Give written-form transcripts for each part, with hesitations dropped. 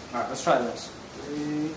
Alright, let's try this. 3,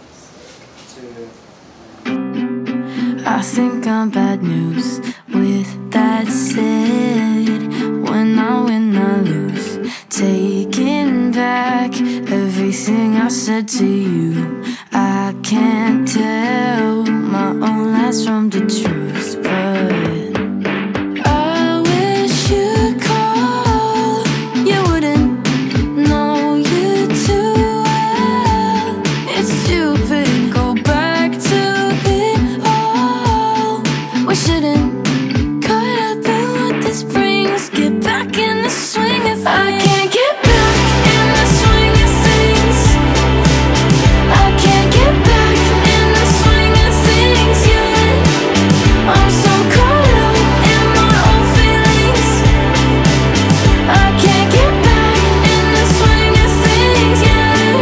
2. I think I'm bad news. With that said, when I win, I lose. Taking back everything I said to you. I can't tell my own lies from the truth, but I wish you'd call. You wouldn't know you too well. It's stupid, go back to it all. We shouldn't cut up in what this brings. Get back in the swing of things. I can't get back in the swing of things. I can't get back in the swing of things yet. I'm so caught up in my own feelings. I can't get back in the swing of things yet.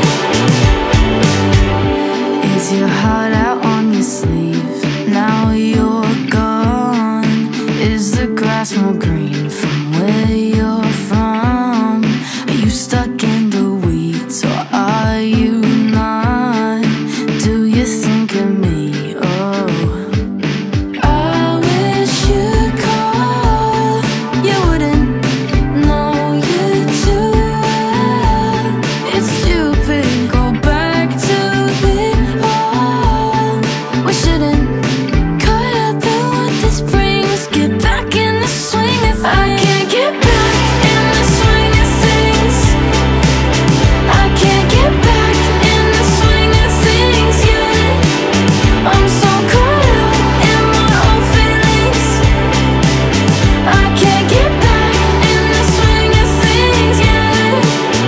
Is your heart out on your sleeve? Now you're gone. Is the grass more green from where you're from? Are you stuck in the weeds or are you not? Do you think of me? Oh, I wish you'd call. You wouldn't know you too well. It's stupid, go back to it all. We shouldn't cut up in what this brings. Get back in the swing of things. I can't get back in the swing of things. I can't get back in the swing of things yet. I'm so caught up in my own feelings. I can't get back in the swing of things yet.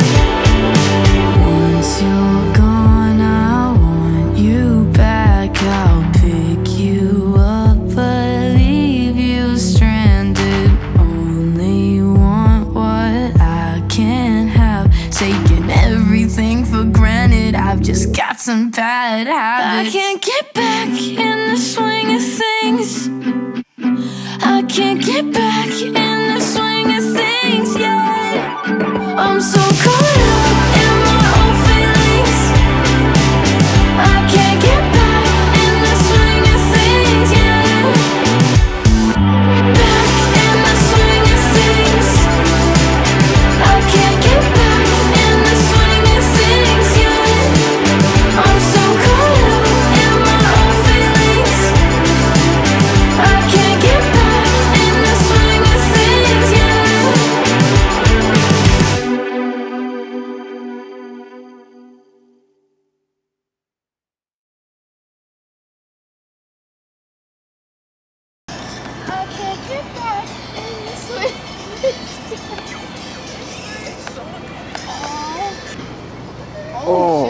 Once you're gone, I want you back. I'll pick you up but leave you stranded. Only want what I can't have. Taking everything for granted. I've just got some bad habits. I can't get back in the swing of things. I can't get back in the swing of things yet. I'm so caught up in my own feelings. I can't get back in the swing of things yet. Back in the swing of things. I can't get back in the swing of things yet. I'm so caught up in my own feelings. I can't get back in the swing of things yet. I can't get back in the swing of things yet. Oh. Oh.